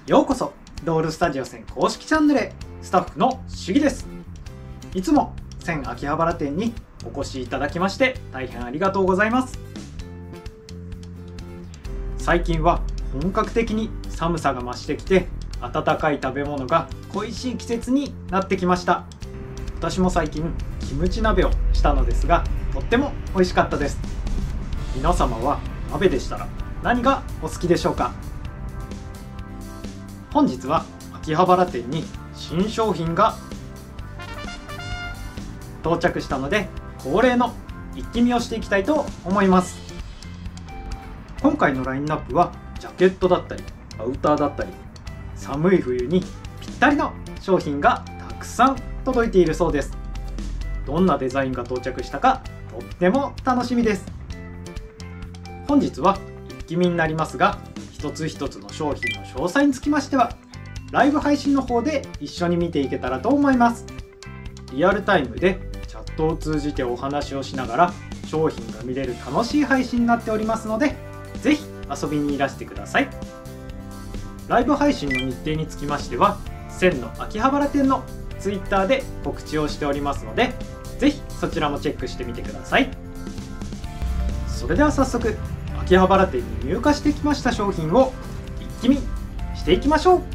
ようこそドールスタジオ1000公式チャンネルへ。スタッフのしぎです。いつも1000秋葉原店にお越しいただきまして大変ありがとうございます。最近は本格的に寒さが増してきて、温かい食べ物が恋しい季節になってきました。私も最近キムチ鍋をしたのですが、とっても美味しかったです。皆様は鍋でしたら何がお好きでしょうか？本日は秋葉原店に新商品が到着したので、恒例の一気見をしていきたいと思います。今回のラインナップはジャケットだったりアウターだったり、寒い冬にぴったりの商品がたくさん届いているそうです。どんなデザインが到着したかとっても楽しみです。本日は一気見になりますが、一つ一つの商品の詳細につきましてはライブ配信の方で一緒に見ていけたらと思います。リアルタイムでチャットを通じてお話をしながら商品が見れる楽しい配信になっておりますので、ぜひ遊びにいらしてください。ライブ配信の日程につきましては1000の秋葉原店の Twitter で告知をしておりますので、ぜひそちらもチェックしてみてください。それでは早速秋葉原店に入荷してきました商品を一気見していきましょう。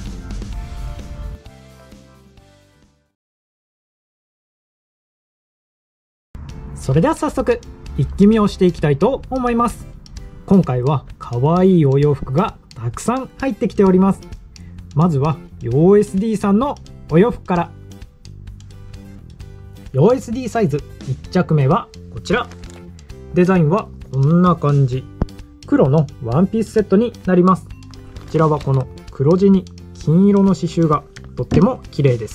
それでは早速一気見をしていきたいと思います。今回は可愛いお洋服がたくさん入ってきております。まずは YOSD さんのお洋服から。 YOSD サイズ1着目はこちら。デザインはこんな感じ。黒のワンピースセットになります。こちらはこの黒地に金色の刺繍がとっても綺麗です。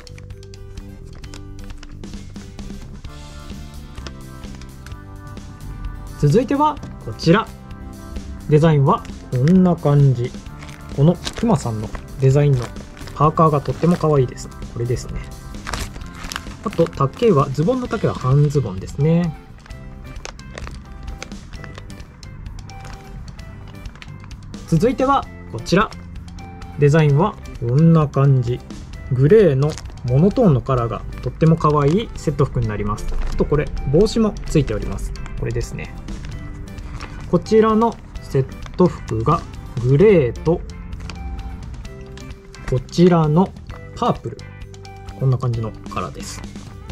続いてはこちら。デザインはこんな感じ。このくまさんのデザインのパーカーがとっても可愛いです。これですね。あと丈はズボンの丈は半ズボンですね。続いてはこちら。デザインはこんな感じ。グレーのモノトーンのカラーがとっても可愛いセット服になります。あとこれ帽子もついております。これですね。こちらのセット服がグレーとこちらのパープル、こんな感じのカラーです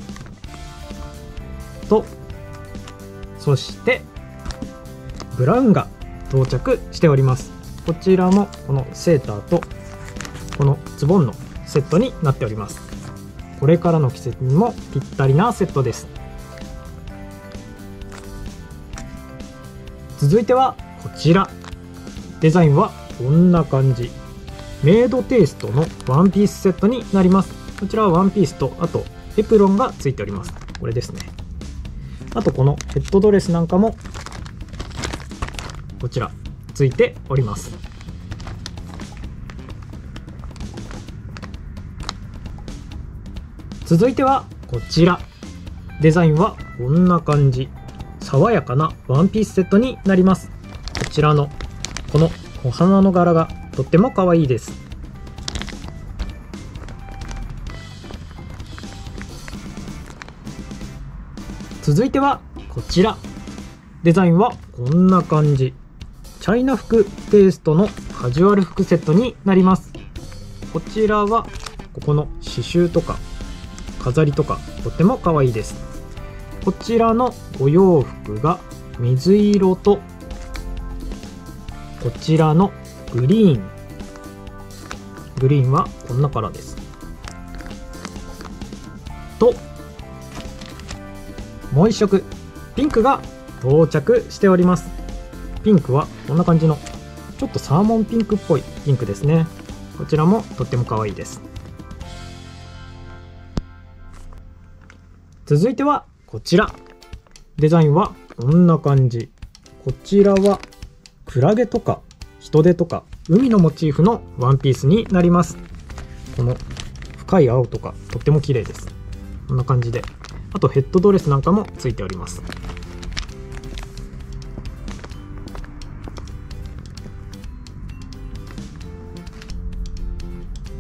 と、そしてブラウンが到着しております。こちらもこのセーターとこのズボンのセットになっております。これからの季節にもぴったりなセットです。続いてはこちら。デザインはこんな感じ。メイドテイストのワンピースセットになります。こちらはワンピースと、あとエプロンがついております。これですね。あとこのヘッドドレスなんかもこちらついております。続いてはこちら。デザインはこんな感じ。爽やかなワンピースセットになります。こちらのこのお花の柄がとっても可愛いです。続いてはこちら。デザインはこんな感じ。チャイナ服テイストのカジュアル服セットになります。こちらはここの刺繍とか飾りとかとっても可愛いです。こちらのお洋服が水色とこちらのグリーン。グリーンはこんなカラーですと、もう一色ピンクが到着しております。ピンクはこんな感じのちょっとサーモンピンクっぽいピンクですね。こちらもとっても可愛いです。続いてはこちら。デザインはこんな感じ。こちらはクラゲとかヒトデとか海のモチーフのワンピースになります。この深い青とかとっても綺麗です。こんな感じで、あとヘッドドレスなんかもついております。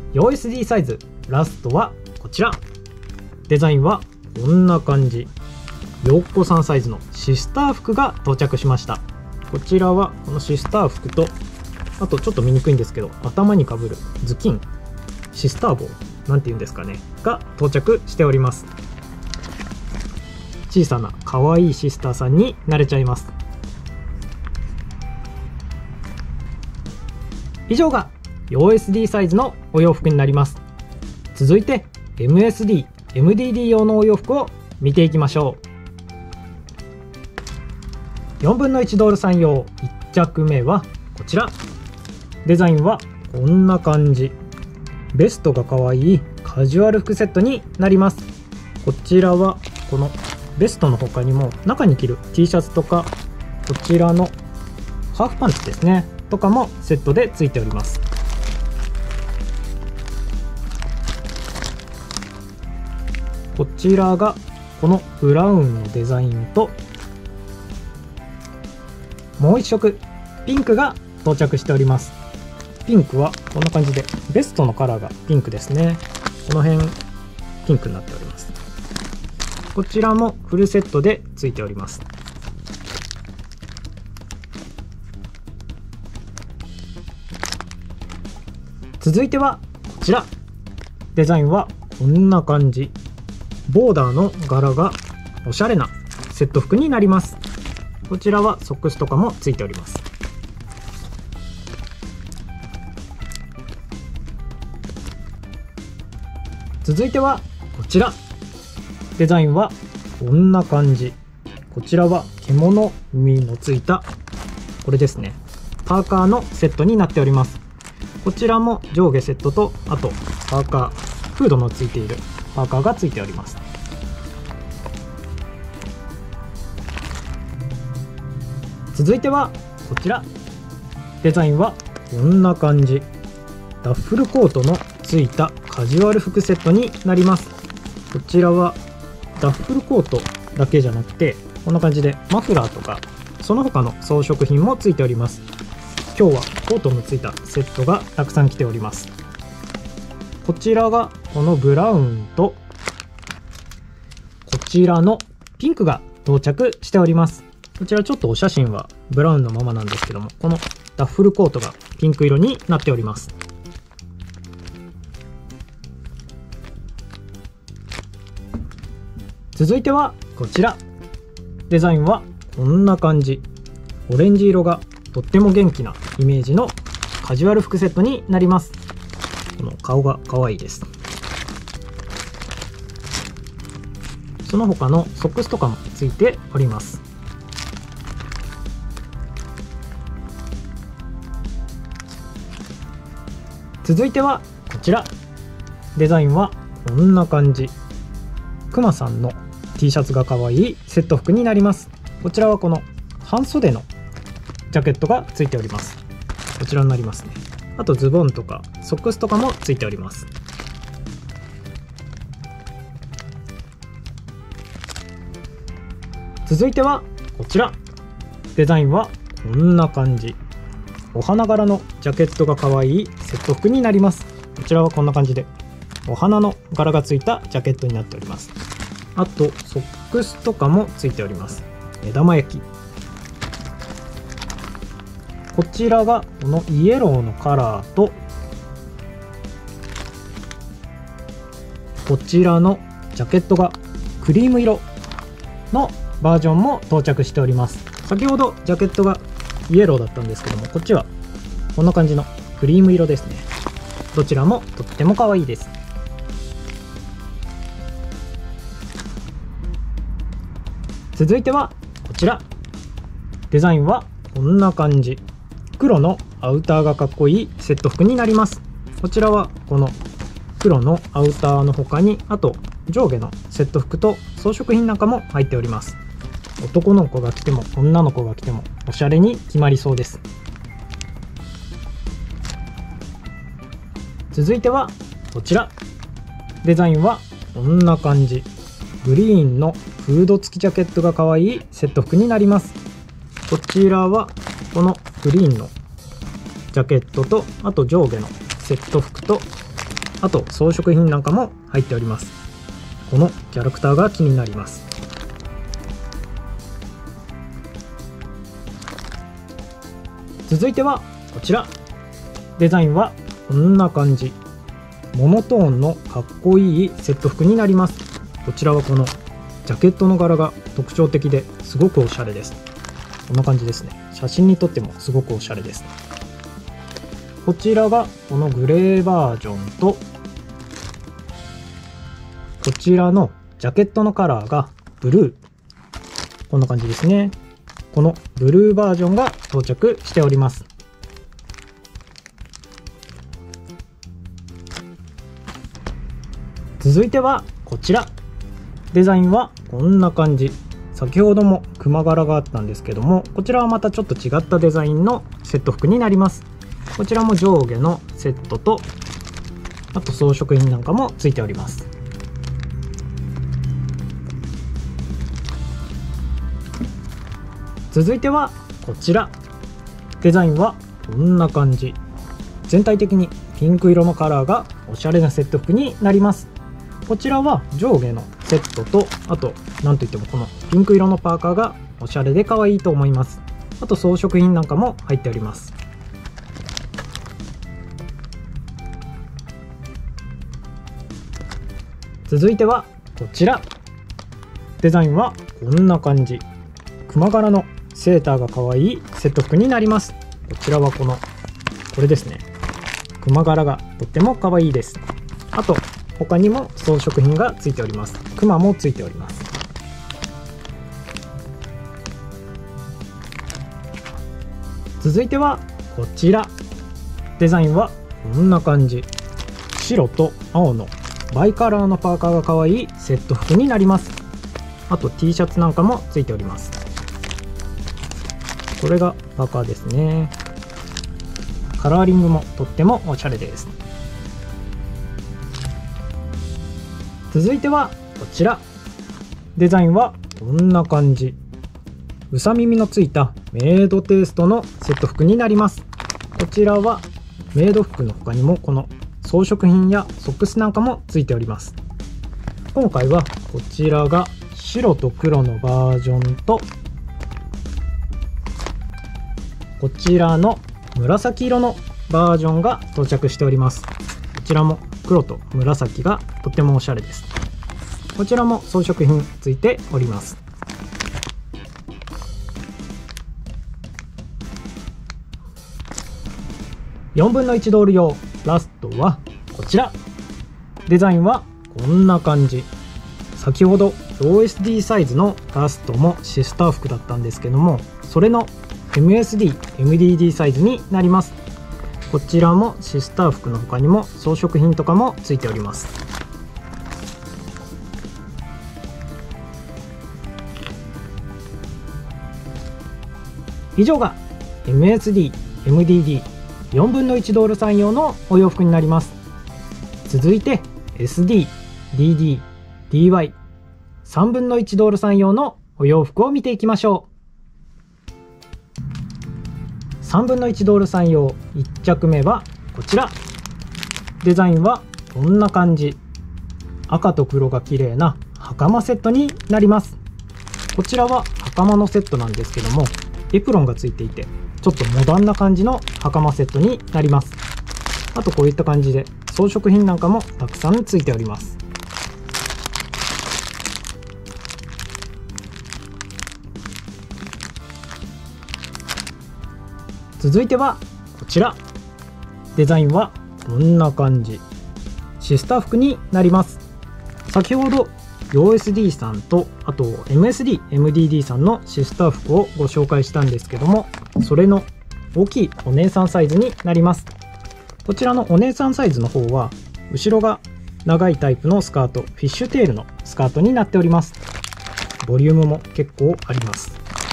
4SD サイズラストはこちら。デザインはこんな感じ。よっこさんサイズのシスター服が到着しました。こちらはこのシスター服と、あとちょっと見にくいんですけど、頭にかぶる頭巾、シスター帽なんていうんですかね、が到着しております。小さな可愛いシスターさんになれちゃいます。以上が 4SD サイズのお洋服になります。続いて MSD、MDD 用のお洋服を見ていきましょう。4分の1ドールさん用1着目はこちら。デザインはこんな感じ。ベストが可愛いカジュアル服セットになります。こちらはこのベストの他にも中に着る T シャツとか、こちらのハーフパンツですねとかもセットでついております。こちらがこのブラウンのデザインと、もう一色ピンクが到着しております。ピンクはこんな感じで、ベストのカラーがピンクですね。この辺ピンクになっております。こちらもフルセットでついております。続いてはこちら。デザインはこんな感じ。ボーダーの柄がおしゃれなセット服になります。こちらはソックスとかもついております。続いてはこちら。デザインはこんな感じ。こちらは獣耳のついたこれですね、パーカーのセットになっております。こちらも上下セットと、あとパーカー、フードのついているパーカーがついております。続いてはこちら。デザインはこんな感じ。ダッフルコートのついたカジュアル服セットになります。こちらはダッフルコートだけじゃなくて、こんな感じでマフラーとかその他の装飾品もついております。今日はコートのついたセットがたくさん来ております。こちらがこのブラウンと、こちらのピンクが到着しております。こちらちょっとお写真はブラウンのままなんですけども、このダッフルコートがピンク色になっております。続いてはこちら。デザインはこんな感じ。オレンジ色がとっても元気なイメージのカジュアル服セットになります。この顔が可愛いです。その他のソックスとかもついております。続いてはこちら。デザインはこんな感じ。クマさんの T シャツが可愛いセット服になります。こちらはこの半袖のジャケットがついております。こちらになりますね。あとズボンとかソックスとかもついております。続いてはこちら。デザインはこんな感じ。お花柄のジャケットが可愛いセット服になります。こちらはこんな感じでお花の柄がついたジャケットになっております。あとソックスとかもついております。目玉焼き。こちらがこのイエローのカラーと、こちらのジャケットがクリーム色のバージョンも到着しております。先ほどジャケットがイエローだったんですけども、こっちはこんな感じのクリーム色ですね。どちらもとっても可愛いです。続いてはこちら。デザインはこんな感じ。黒のアウターがかっこいいセット服になります。こちらはこの黒のアウターの他に、あと上下のセット服と装飾品なんかも入っております。男の子が着ても女の子が着てもおしゃれに決まりそうです。続いてはこちら。デザインはこんな感じ。グリーンのフード付きジャケットが可愛いセット服になります。こちらはこのグリーンのジャケットと、あと上下のセット服と、 あと装飾品なんかも入っております。このキャラクターが気になります。続いてはこちら。デザインはこんな感じ。モノトーンのかっこいいセット服になります。こちらはこのジャケットの柄が特徴的ですごくおしゃれです。こんな感じですね。写真に撮ってもすごくおしゃれです。こちらがこのグレーバージョンと、こちらのジャケットのカラーがブルー。こんな感じですね。このブルーバージョンが到着しております。続いてはこちら。デザインはこんな感じ。先ほども熊柄があったんですけども、こちらはまたちょっと違ったデザインのセット服になります。こちらも上下のセットと、あと装飾品なんかもついております。続いてはこちら。デザインはこんな感じ。全体的にピンク色のカラーがおしゃれなセット服になります。こちらは上下のセットと、あとなんといってもこのピンク色のパーカーがおしゃれで可愛いと思います。あと装飾品なんかも入っております。続いてはこちら。デザインはこんな感じ。熊柄のセーターが可愛いセット服になります。こちらはこれですね。熊柄がとっても可愛いです。あと他にも装飾品がついております。熊もついております。続いてはこちら。デザインはこんな感じ。白と青のバイカラーのパーカーが可愛いセット服になります。あと T シャツなんかもついております。これがパーカーですね。カラーリングもとってもおしゃれです。続いてはこちら。デザインはこんな感じ。うさ耳のついたメイドテイストのセット服になります。こちらはメイド服の他にもこの装飾品やソックスなんかもついております。今回はこちらが白と黒のバージョンと、こちらの紫色のバージョンが到着しております。こちらも黒と紫がとってもおしゃれです。こちらも装飾品ついております。4分の1ドール用ラストはこちら。デザインはこんな感じ。先ほど OSD サイズのラストもシスター服だったんですけども、それの MSD、MDD サイズになります。こちらもシスター服の他にも装飾品とかもついております。以上が MSD、MDD4 分の1ドール3用のお洋服になります。続いて SD、DD、DY3 分の1ドール3用のお洋服を見ていきましょう。3分の1ドール3用1着目はこちら。デザインはこんな感じ。赤と黒が綺麗な袴セットになります。こちらは袴のセットなんですけども、エプロンがついていてちょっとモダンな感じの袴セットになります。あとこういった感じで装飾品なんかもたくさんついております。続いてはこちら。デザインはこんな感じ。シスター服になります。先ほど OSD さんとあと MSD、MDD さんのシスター服をご紹介したんですけども、それの大きいお姉さんサイズになります。こちらのお姉さんサイズの方は後ろが長いタイプのスカート、フィッシュテールのスカートになっております。ボリュームも結構あります。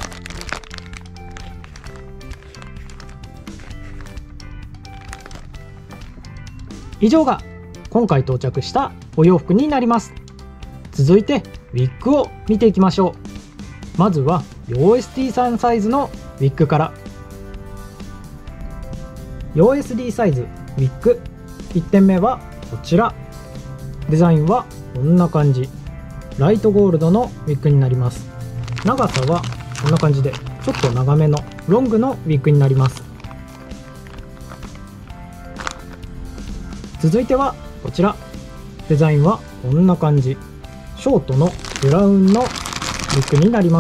以上が今回到着したお洋服になります。続いてウィッグを見ていきましょう。まずは OSD さんサイズのウィッグから。OSD サイズウィッグ1点目はこちら。デザインはこんな感じ。ライトゴールドのウィッグになります。長さはこんな感じでちょっと長めのロングのウィッグになります。続いてはこちら。デザインはこんな感じ。ショートのブラウンのウィッグになります。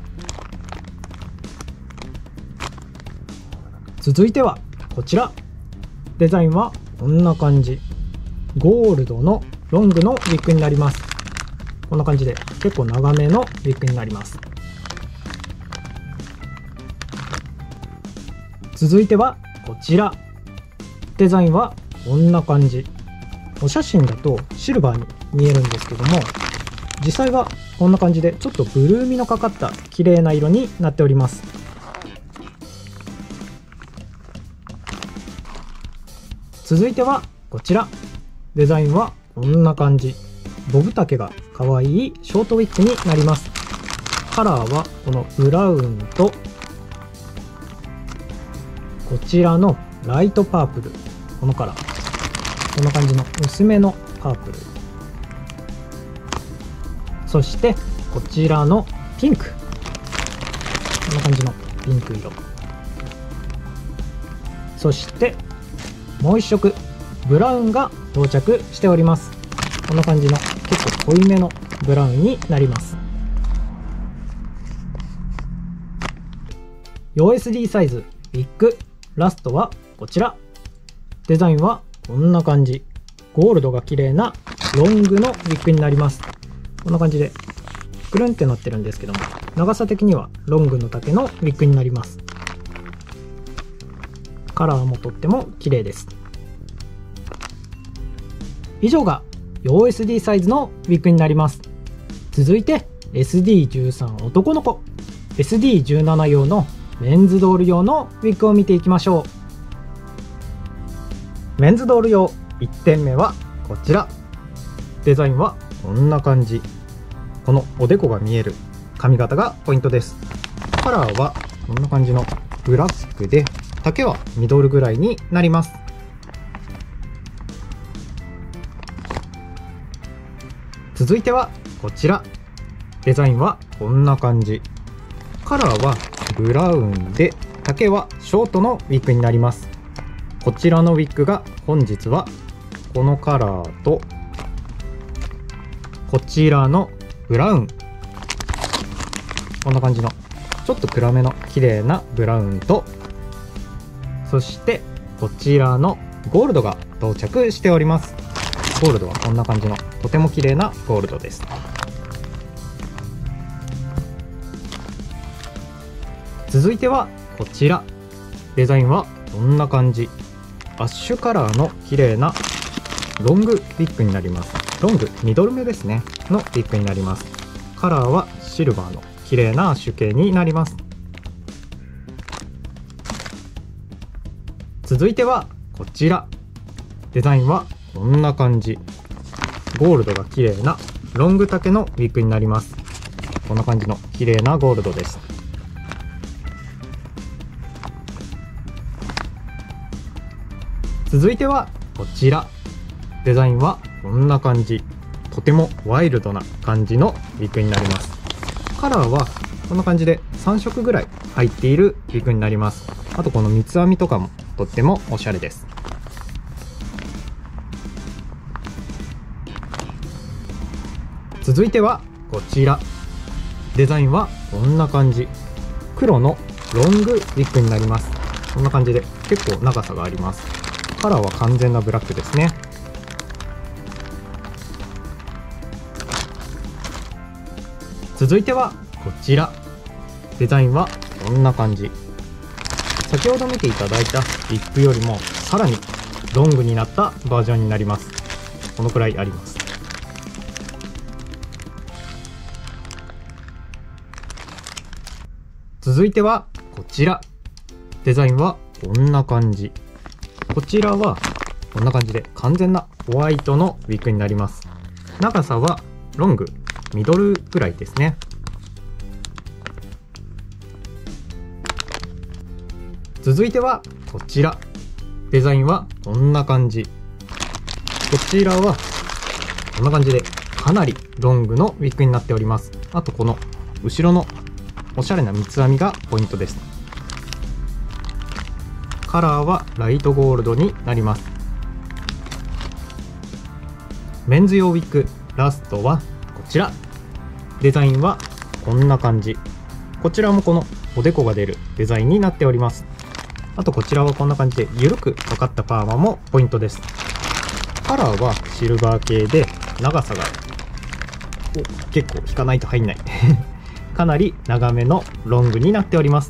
続いてはこちら。デザインはこんな感じ。ゴールドのロングのウィッグになります。こんな感じで結構長めのウィッグになります。続いてはこちら。デザインはこんな感じ。お写真だとシルバーに見えるんですけども、実際はこんな感じでちょっとブルーみのかかった綺麗な色になっております。続いてはこちら。デザインはこんな感じ。ボブ丈が可愛いショートウィッグになります。カラーはこのブラウンとこちらのライトパープル、このカラー、こんな感じの薄めのパープル、そしてこちらのピンク、こんな感じのピンク色、そしてもう一色ブラウンが到着しております。こんな感じの結構濃いめのブラウンになります。OSD サイズウィッグラストはこちら。デザインはこんな感じ。ゴールドが綺麗なロングのウィッグになります。こんな感じでくるんってなってるんですけども、長さ的にはロングの丈のウィッグになります。カラーもとっても綺麗です。以上が OSD サイズのウィッグになります。続いて SD13 男の子、SD17 用のメンズドール用のウィッグを見ていきましょう。メンズドール用1点目はこちら。デザインはこんな感じ。このおでこが見える髪型がポイントです。カラーはこんな感じのブラックで、丈はミドルぐらいになります。続いてはこちら。デザインはこんな感じ。カラーはブラウンで、丈はショートのウィッグになります。こちらのウィッグが本日はこのカラーとこちらのブラウン、こんな感じのちょっと暗めの綺麗なブラウンと、そしてこちらのゴールドが到着しております。ゴールドはこんな感じのとても綺麗なゴールドです。続いてはこちら。デザインはこんな感じ。アッシュカラーの綺麗なロングウィッグになります。ロングミドル目ですねのウィッグになります。カラーはシルバーの綺麗なアッシュ系になります。続いてはこちら。デザインはこんな感じ。ゴールドが綺麗なロング丈のウィッグになります。こんな感じの綺麗なゴールドです。続いてはこちら。デザインはこんな感じ。とてもワイルドな感じのウィッグになります。カラーはこんな感じで3色ぐらい入っているウィッグになります。あとこの三つ編みとかもとってもおしゃれです。続いてはこちら。デザインはこんな感じ。黒のロングウィッグになります。こんな感じで結構長さがあります。カラーは完全なブラックですね。続いてはこちら。デザインはこんな感じ。先ほど見ていただいたウィッグよりもさらにロングになったバージョンになります。このくらいあります。続いてはこちら。デザインはこんな感じ。こちらはこんな感じで完全なホワイトのウィッグになります。長さはロングミドルぐらいですね。続いてはこちら。デザインはこんな感じ。 こちらはこんな感じでかなりロングのウィッグになっております。あとこの後ろのおしゃれな三つ編みがポイントです。カラーはライトゴールドになります。メンズ用ウィッグラストはこちら。デザインはこんな感じ。こちらもこのおでこが出るデザインになっております。あとこちらはこんな感じで緩くかかったパーマもポイントです。カラーはシルバー系で長さが結構引かないと入んないかなり長めのロングになっております。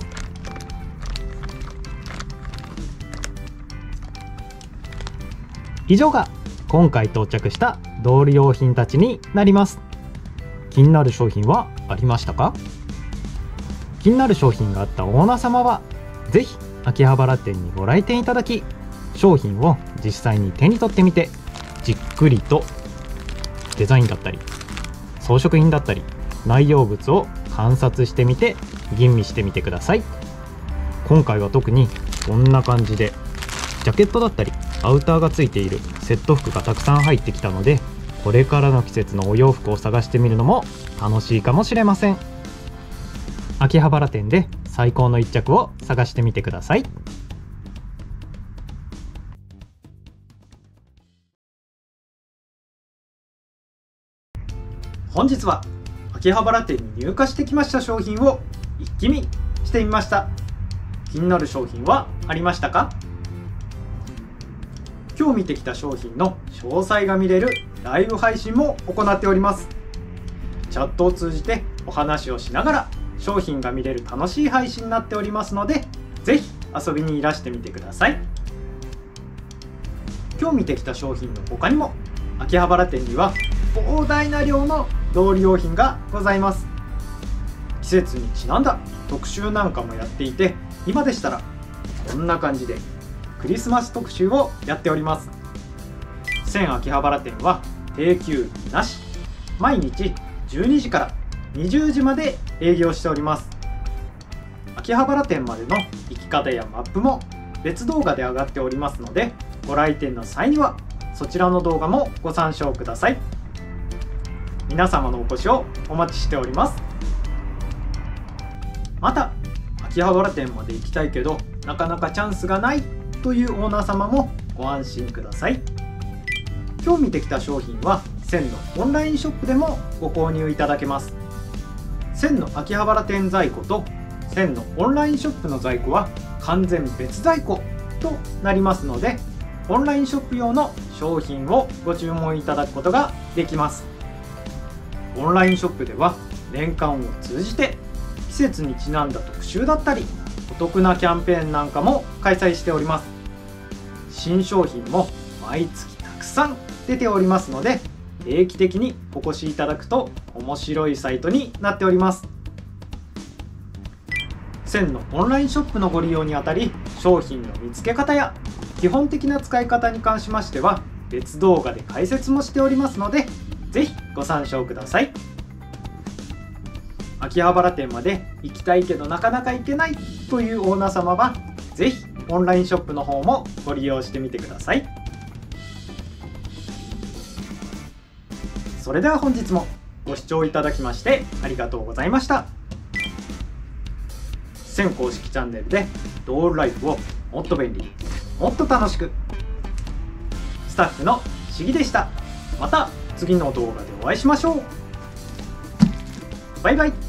以上が今回到着したドール用品たちになります。気になる商品はありましたか？気になる商品があったオーナー様はぜひ秋葉原店にご来店いただき、商品を実際に手に取ってみて、じっくりとデザインだったり装飾品だったり内容物を観察してみて吟味してみてください。今回は特にこんな感じでジャケットだったりアウターがついているセット服がたくさん入ってきたので、これからの季節のお洋服を探してみるのも楽しいかもしれません。秋葉原店で最高の一着を探してみてください。 本日は秋葉原店に入荷してきました商品を一気見してみました。気になる商品はありましたか？今日見てきた商品の詳細が見れるライブ配信も行っております。チャットを通じてお話をしながら商品が見れる楽しい配信になっておりますので、ぜひ遊びにいらしてみてください。今日見てきた商品の他にも秋葉原店には膨大な量のドール用品がございます。季節にちなんだ特集なんかもやっていて、今でしたらこんな感じでクリスマス特集をやっております。千秋葉原店は定休日なし、毎日12時から20時まで営業しております。秋葉原店までの行き方やマップも別動画で上がっておりますので、ご来店の際にはそちらの動画もご参照ください。皆様のお越しをお待ちしております。また秋葉原店まで行きたいけどなかなかチャンスがないというオーナー様もご安心ください。今日見てきた商品は千のオンラインショップでもご購入いただけます。千の秋葉原店在庫と千のオンラインショップの在庫は完全別在庫となりますので、オンラインショップ用の商品をご注文いただくことができます。オンラインショップでは年間を通じて季節にちなんだ特集だったりお得なキャンペーンなんかも開催しております。新商品も毎月たくさん出ておりますので、定期的にお越しいただくと面白いサイトになっております。千のオンラインショップのご利用にあたり、商品の見つけ方や基本的な使い方に関しましては別動画で解説もしておりますので、ぜひご参照ください。秋葉原店まで行きたいけどなかなか行けないというオーナー様はぜひオンラインショップの方もご利用してみてください。それでは本日もご視聴いただきましてありがとうございました。千公式チャンネルでドールライフをもっと便利にもっと楽しく、スタッフのしぎでした。また次の動画でお会いしましょう。バイバイ。